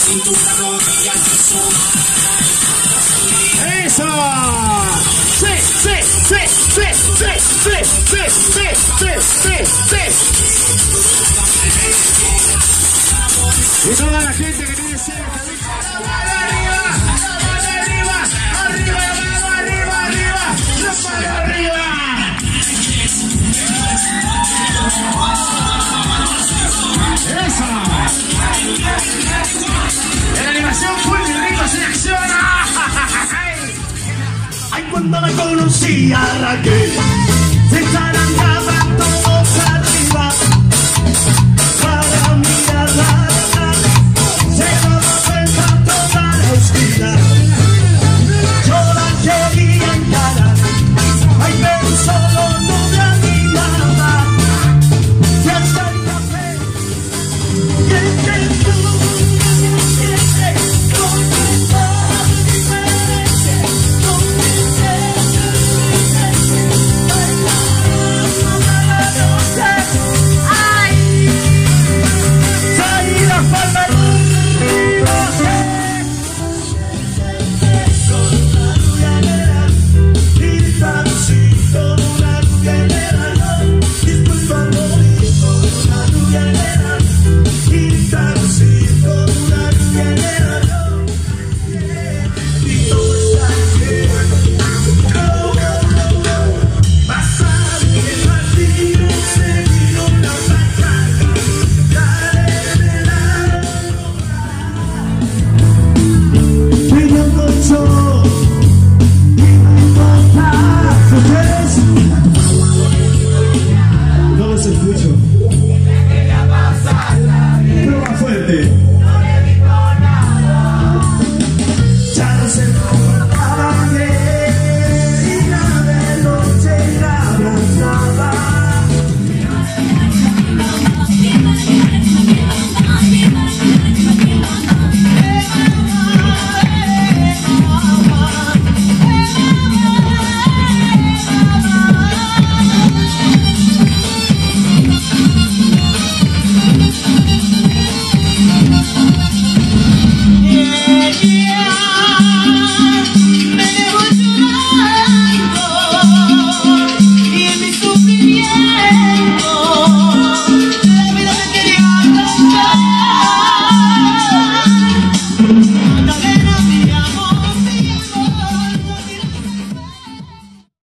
Eso. Sí, sí, sí, sí, sí, sí, sí, sí, sí, sí, sí. Y toda la gente que tiene cerca. Arriba, arriba, arriba, arriba, arriba, arriba, arriba. Eso. En la animación full y rico se acciona. Ay, cuando la conocí a Raquel, se zarandeaban todos arriba para mirarla. Se daba vuelta toda la esquina. Yo la quería encarar. Ay, pero solo no me animaba. Y hasta el café. Y es que tú